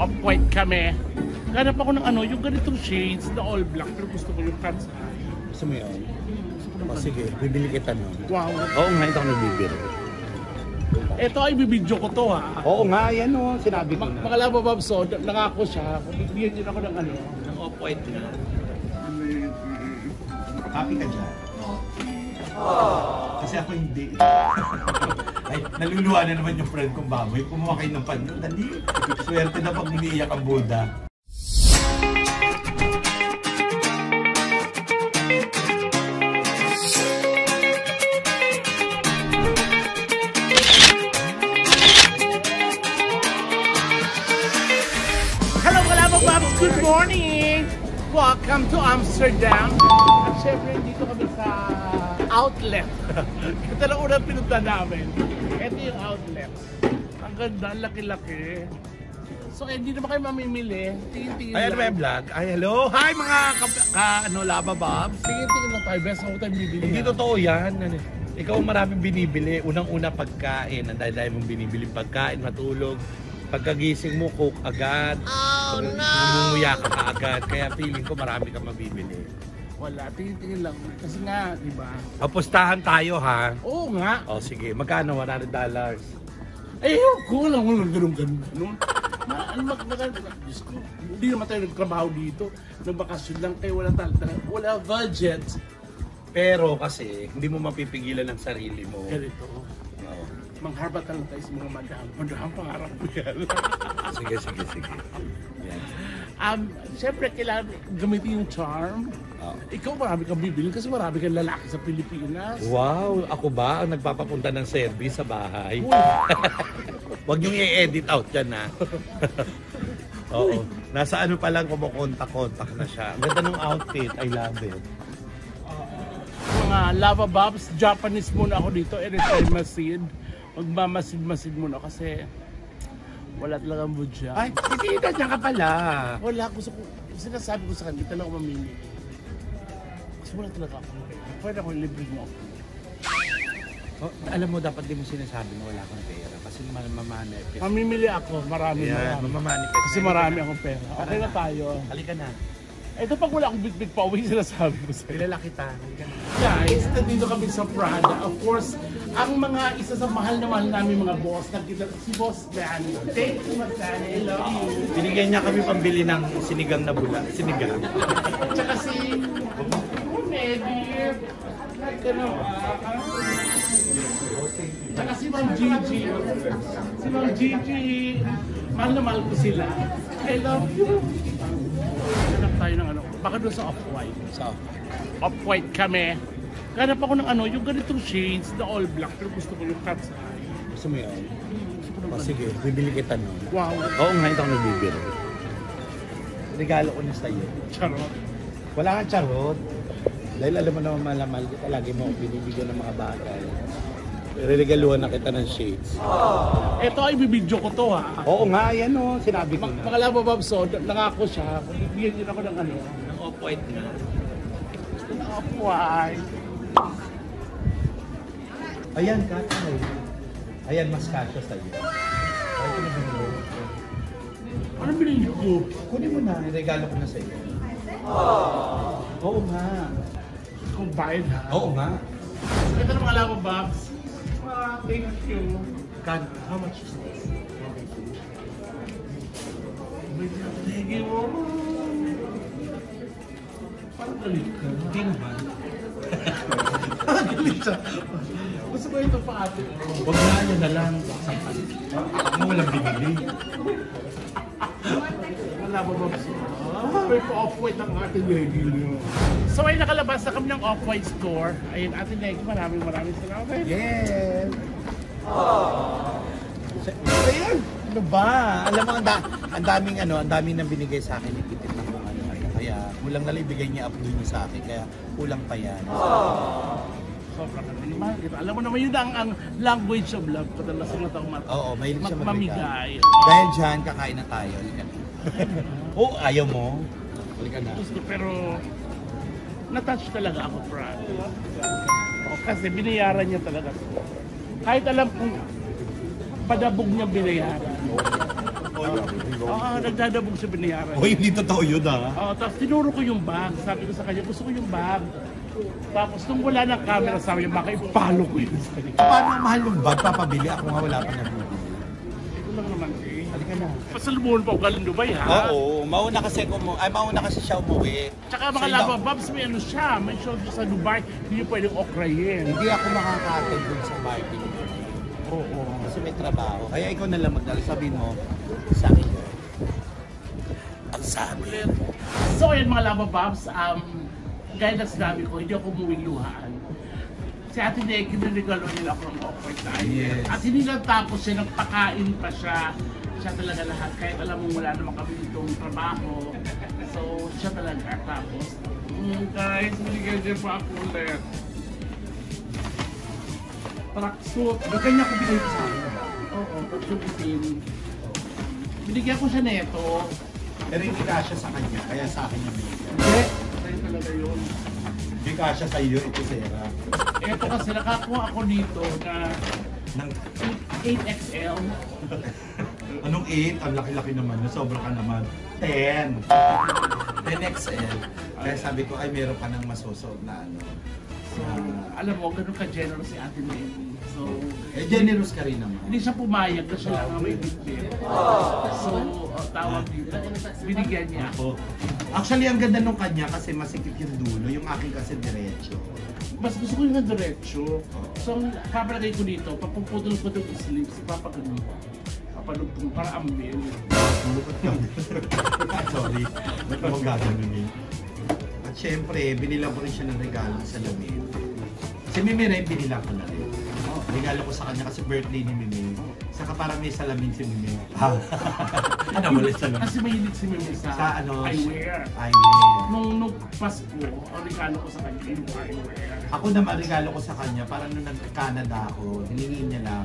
Off-white kami. Ganap ako ng ano, yung ganitong shades na all black. Pero gusto ko yung cat's eye. Gusto mo yun? O sige, bibili kita nun. Wow. Oo nga, ito ako nagbibili. Ito ay bibidyo ko to ha. Oo nga, yan o, sinabi ko na. Mga Lava Bobs, so nangako siya. Bibigyan niyo ako ng ano. Ng off-white na. Happy ka dyan? Kasi ako hindi. Ay, naluluwa na naman yung friend kong baboy. Kumuha kayo ng panyo. Dali. Swerte na pag umiiyak ang Buddha. Hello mga Lava Bobs! Good morning! Welcome to Amsterdam. At syempre, dito kami sa outlet. Ito lang unang pinunta namin. Ito yung outlet. Ang ganda, laki-laki. So, hindi naman kayo mamimili. Tingin-tingin Ay, ano ba yung vlog? Ay, hello! Hi mga Lava Bobs! Tingin-tingin lang tayo. Best ako tayo bibili. Hindi totoo yan. Ikaw ang maraming binibili. Unang-una pagkain. Ang dahil mong binibili pagkain, matulog. Pagkagising mo, coke agad. Oh no! Bumuya ka agad. Kaya feeling ko marami kang mabibili. Wala, tingin-tingin lang. Kasi nga, di ba? Papustahan tayo ha. Oo nga. O sige, magkano? $100? Eh, ko lang ganun-ganun. Diyos ko, hindi naman tayo nagtrabaho dito. Nagbakasyon lang kayo, wala budget. Pero kasi, hindi mo mapipigilan ang sarili mo. Ganito. Oo. Mangharbat lang tayo sa mga madam. Madam, pangarap ko yan. Sige. Yan. Siyempre, kailangan gamitin yung charm. Oh. Ikaw marami kang bibili kasi marami kang lalaki sa Pilipinas. Wow, ako ba ang nagpapapunta ng service sa bahay? Uy. Huwag niyong i-edit out yan ha. Oo. Nasa ano pa lang kumukontak-kontak na siya. Ang ganda ng outfit. I love it. Mga Lava Bobs, Japanese muna ako dito. Anytime masid. Magmamasid-masid muna kasi wala talagang budget. Ay, titita niya ka pala. Wala, sinasabi ko sa kanya, talaga ako mamili. Kasi wala talaga ako. Pwede ako libre mo. Oh, alam mo, dapat di mo sinasabi na wala kang pera. Kasi mamanifest. Mamimili ako, marami. Mamamanifest. Kasi marami akong pera. Okay na tayo. Halika na. Ito pag wala akong big pauwi, sinasabi ko sa'yo. Kilala kita. Halika na. Guys, nandito kami sa Prada. Of course, ang mga isa sa mahal na mahal namin mga boss, si Boss Danny. Thank you, Boss Danny. I love you. Binigyan niya kami pambili ng sinigang na bula. Sinigang. Tsaka si Medi. Tsaka si Ma'am Gigi. Si Ma'am Gigi. Mahal na mahal ko sila. I love you. Hanap tayo ng ano. Baka doon sa off-white. So, Off-white kami. Ganap ako ng ano, yung ganitong shades na all black. Pero gusto ko yung cat's eye. gusto mo yun? O sige, bibili kita nun. Wow. Oo nga, ito ako nagbibili. Regalo ko na sa'yo. Charot. Wala kang charot. Dahil alam mo naman malamal kita, lagi mo binibigyan ng mga bagay. Regaluhan na kita ng shades. Ito ay bibidyo ko to ha. Oo nga, yan o, sinabi ko na. Mga Lava Bobs, so nangako siya. Bibigyan niyo ako ng ano. Ng off-white na. Off-white. Ayan, katay. Ayan, mas kasya sa'yo. Ay, ito na binili. Ano binili ko? Kunin mo na, regalo ko na sa'yo. Oo nga. Kung bayad ha. Oo nga. Ito ng mga Lava Bobs. Thank you. God, how much is this? Thank you. Parang galit ka. Hindi naman. Galit siya. Gusto ko ito pa ate. Huwag na yan na lang. Ano walang binili? Wala ba ba? May pa-off-white ang ating Negi. So ay nakalabas na kami ng off-white store. Ayun, ating Negi, maraming salamat. Yes! Ayan! Ano ba? Alam mo, ang daming nang binigay sa akin. Ipitip na kung ano. Kaya kulang na lang ibigay niya up doon sa akin. Kaya kulang pa yan. Sobrang mahal kita. Alam mo naman yun ang language of love. Kadalasan na taong Oo, mahilig siya mamigay. Dahil dyan, kakain na tayo. Halika na. Oo, ayaw mo. Halika na. Gusto, pero na-touch talaga ako, Brad. Kasi binayaran niya talaga. Kahit alam kong padabog niya binayaran. yun. Nagdadabog sa binayaran. Uy, hindi totoo yun Tapos tinuro ko yung bag. Sabi ko sa kanya, gusto ko yung bag. Tapos nung wala ng camera, sabi niya, baka ipalo ko yun sa kanya. Paano ang mahal yung bag? Papabili ako nga wala pa nabibili. Ito lang naman eh. Halika na. Pasalubungan pa ako galing Dubai ha? Oo, mauna kasi siya umuwi. Tsaka mga lava babs, may ano siya, may show sa Dubai, hindi niyo pwedeng okrayin. Hindi ako makaka-attend dun sa party. Oo. Kasi may trabaho. Kaya ikaw na lang magdala. Sabihin mo, sa akin yun. Ang sabi. So ayun mga lava babs, gaya na sinabi ko, hindi ako umuwing luhaan. Si Ate Nick, kinirigalo nila ako ng offer tayo. Yes. At hindi lang tapos siya, nagpakain pa siya. Siya talaga lahat. Kahit alam mo wala naman kami itong trabaho. So siya talaga. Tapos, guys, binigyan niya pa ako ulit. Tracksuit. Ganyan ko binigay sa akin. Oo, tracksuit itim. Binigyan ko siya neto. Pero hindi kasya sa kanya, kaya sa akin yung binigyan. Hindi. Kaya talaga yun. Hindi kasya sa iyo, ito Sarah. Ito kasi nakakuha ako dito na Nang, 8XL. anong 8? Ang laki-laki naman. Sobra ka naman. 10. 10XL. Kaya sabi ko, ay meron ka nang masusuot na ano. So, alam mo, ganun ka-generous si Ate Nene. So, generous ka rin naman. hindi siya pumayag na siya lang may bitbit. So, tawag dito. Binigyan niya ako. Actually, ang ganda nung kanya kasi masikip yung dulo. Yung akin kasi diretso. Mas gusto ko yung na diretso. So, ang papalagay ko dito, papuputol ko itong sleeves, ipapagano. Papalugtong para ambil. Sorry, ba't mo gagawin? At syempre, binilang ko rin siya ng regalo sa lamin. Si Mimi rin, binilang ko na rin. Regalo ko sa kanya kasi birthday ni Mimi. Saka parang may salamin si Mimi. Ano mo ulit salamin? Kasi mahilig si Mimi sa ano? eyewear. Eyewear. Nung Pasko, ang regalo ko sa kanya yung eyewear. Ako naman, regalo ko sa kanya, parang nung nag-Canada ako, hiningi niya lang,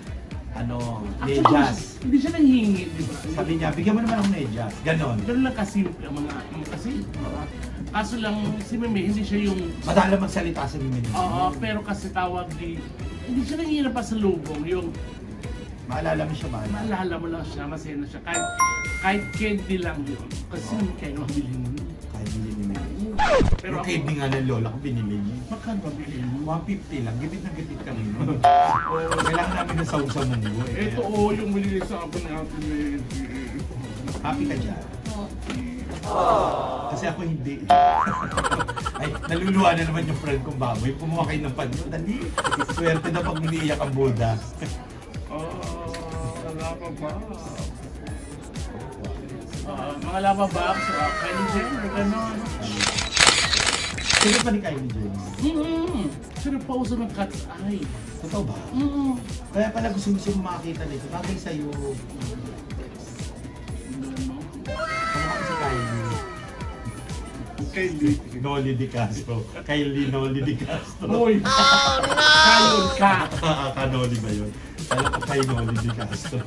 medyas. Hindi siya nanghingi, di ba? Sabi niya, bigyan mo naman ako medyas. Ganon. Ganun lang kasimple ang mga kasi. Kaso lang si Mimi, hindi siya yung... Madala magsalita si Mimi. Oo, pero kasi tawag di... Hindi siya nanghihirap pa sa lubong. Yung Maalala mo siya ba? maalala mo lang siya, masaya na siya. Kahit candy lang yun. Kasi hindi kayo mabili mo. Kahit hindi ni Mimi. Pero Yung candy nga ng lola ko binili niya. magkano mabili mo? 150 lang, gipit na gipit kami. Kailangan namin ng saung sa munggo. Ito yung binili sa akin ni Ate Mary. Happy ka dyan? Kasi ako hindi. Ay, naluluwa na naman yung friend kong baboy. Kumuha kayo ng panyo. Dali. Swerte na pag umiiyak ang Buddha. Lava Babs. Mga Lava Babs, Kylie Jenner, gano'n. Sino pa ni Kylie Jenner? Sinapauso ng cat's eye. Totoo ba? Kaya pala gusto mo makakita nito. Bagay sa'yo. Kamukha ko si Kylie. Kylie. Noli Di Castro. Kylie Noli Di Castro. Uy! Kayon ka! Kanoli ba yun? Alam ko kay Noli Di Castro.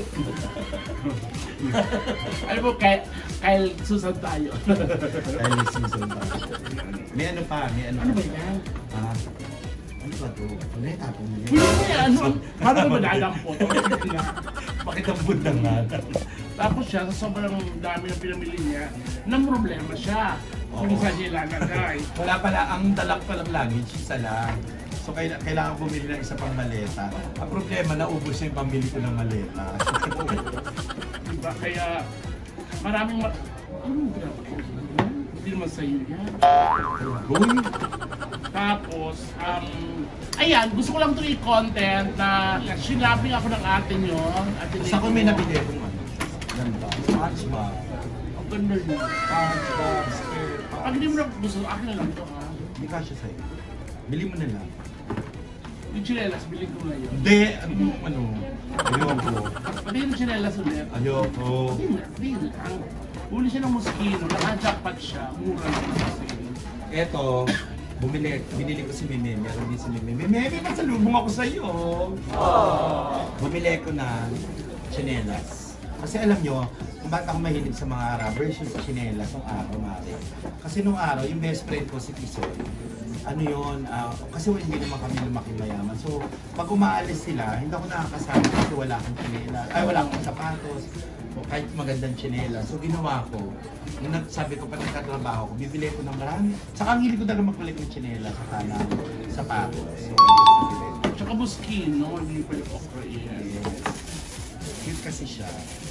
Alam mo, Kyle Susan tayo. Kylie Susan pa. May ano pa? May ano? Ano ba yan? Ano ba to? Ano yung tapong mo Hindi mo yan, ano? Paano ba madadampot? Bakit ang bunda nga? Tapos siya, sa sobrang dami ng pinamili niya, nang problema siya. Kung saan niya ilalagay. Wala pala, ang dalak palang luggage, isa lang. So kailangan bumili ng isa pang maleta. Ang problema, naubos na yung pambili ko ng maleta. Diba? Kaya maraming anong grabe? Hindi naman sa'yo yan. Uy! Tapos, ayan, gusto ko lang ito i-content na sinabing ako ng ate nyo. Sa ko may nabili kung ano. Ganda. SpongeBob. Ang ganda yun. SpongeBob, skirt. Pag hindi mo na gusto, akin na lang ito ha. Hindi kasya sa'yo. Bili mo na lang. Yung chinelas, bilhin ko na yun. Hindi! Ano? Ayoko. Pati yung chinelas ulit. Ayoko. Hindi lang. Huli siya ng mosquito, naka-jackpot siya, mura lang kasi. Eto, binili ko si Mimi. Meron din si Mimi. Mimi, masalubong ako sa'yo. Bumili ko na tsinelas. Kasi alam nyo, kung bakit ako mahilig sa mga rubber shoes, tsinelas nung araw, Mari. Kasi nung araw, yung best friend ko si Tisoy, ano yun, kasi hindi naman kami lumaki mayaman. So, pag umaalis sila, hindi ako nakakasama kasi wala akong tsinelas, ay wala akong sapatos. kahit magandang tsinelas. So ginawa ko, nung sabi ko pa nagkatrabaho ko, bibili ko ng marami. Saka ang hilig ko talaga magpalit ng tsinelas, saka ng sapatos. So, Tsaka Moschino, hindi pa yung okra yan. cute kasi siya.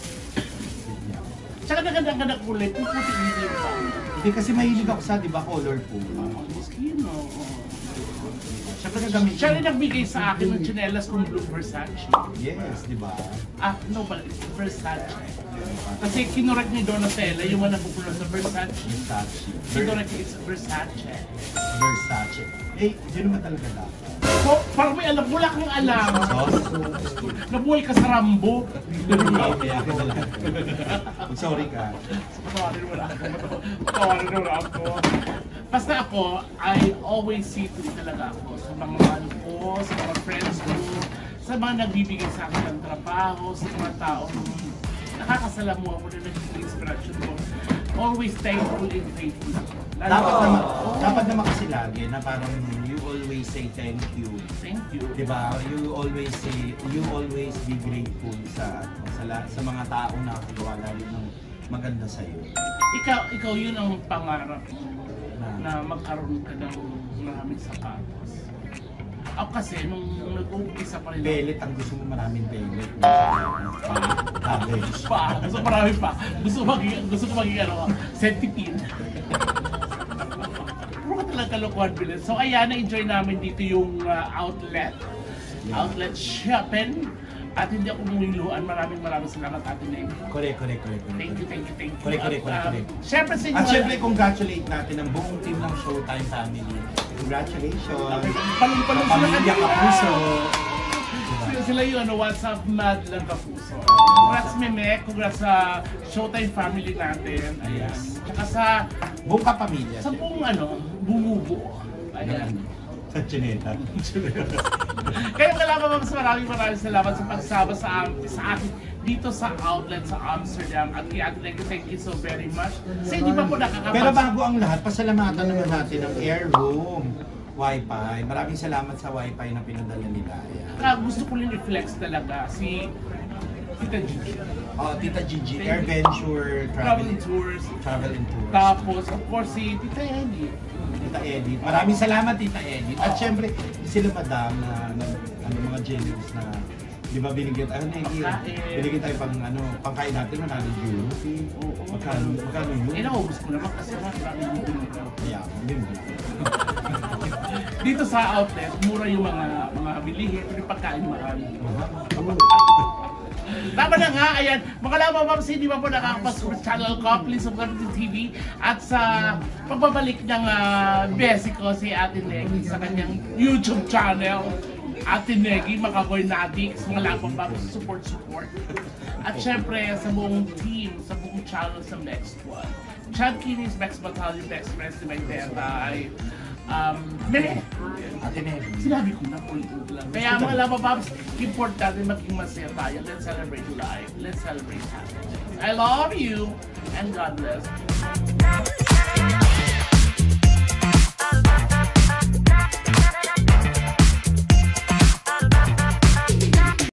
Tsaka naganda kulay, puputi hindi pa. Hindi kasi mahilig ako sa, di ba, colorful. Moschino, Siyempre nagamit siya rin nagbigay sa akin ng tsinelas kung blue Versace. Yes, di ba? No, but Versace. Kasi kinorek ni Donatella yung mga napupunan sa Versace. Versace. Kinorek niya it's Versace. Versace. Eh, yun naman talaga dapat. So, parang may alam, wala kang alam. Nabuhay ka sa Rambo. Kaya ka talaga. Sorry ka. Patawarin mo na ako. Patawarin mo na ako. Basta ako, I always see to talaga ako sa mga mahal ko, sa mga friends ko, sa mga nagbibigay sa akin ng trabaho, sa mga taong nakakasalamuha ko na naging inspiration ko. Always thankful and faithful. Dapat naman kasi lagi na parang you always say thank you. Thank you. Diba? You always be grateful sa mga taong nakagawa lalo ng maganda sa iyo. Ikaw yun ang pangarap mo na magkaroon ka ng maraming sapatos. Ako kasi, nung nag-uumpisa pa rin Pellet ang gusto mo, maraming pellet. Gusto marami pa. Gusto ko maging centipede. Puro ka talaga kalokohan, Bilis. So ayan, na-enjoy namin dito yung outlet shopping. At hindi ako mumuhiluan. Maraming salamat Ate Neng. Correct. Thank you. Correct. Syempre sa inyo. At syempre, congratulate natin ang buong team ng Showtime family. Congratulations! Palong-palong sila Pamilya kanina. Kapuso! Sila yung WhatsApp Mad lang Kapuso. Congrats Meme, congrats sa Showtime family natin. Ayan. Tsaka sa Buong kapamilya. sa buong bumubuo. Ayan. Sa Chineta. Kaya kailangan maraming salamat sa pagsama sa akin dito sa outlet sa Amsterdam. At kaya thank you so very much. Kasi hindi pa po nakakapag... Pero bago ang lahat, pasalamatan naman natin ang Airroom Wi-Fi. Maraming salamat sa Wi-Fi na pinadala nila. Gusto ko rin i-flex talaga si Tita Gigi. Tita Gigi, AirVenture Travel Tours. Travel and Tours. Tapos, of course, si Tita Eddie. Tita Edith. Maraming salamat, Tita Edith. At syempre, sila madam na mga genius na, di ba binigyan tayo, binigyan tayo pangkain natin, maraming euro. Magkano yun? Naubos ko naman kasi maraming euro. Yeah, din. Dito sa outlet, mura yung mga bilihin, yung pagkain mahal. Tama na nga, ayan. Mga lamang hindi pa po nakakapas sa channel ko, please subscribe to TV. At sa pagbabalik ng besi ko si Ate Negi sa kanyang YouTube channel, Ate Negi, Makaboy Natics, mga lamang support. At syempre sa buong team, sa buong channel sa next one. Chad Kinis, Max Battalion, Best Friends to my Tetay. Mene, Ate Negi. sinabi ko na ulit lang. Kaya mga labababs, importante maging masaya tayo. Let's celebrate life. Let's celebrate happiness. I love you and God bless.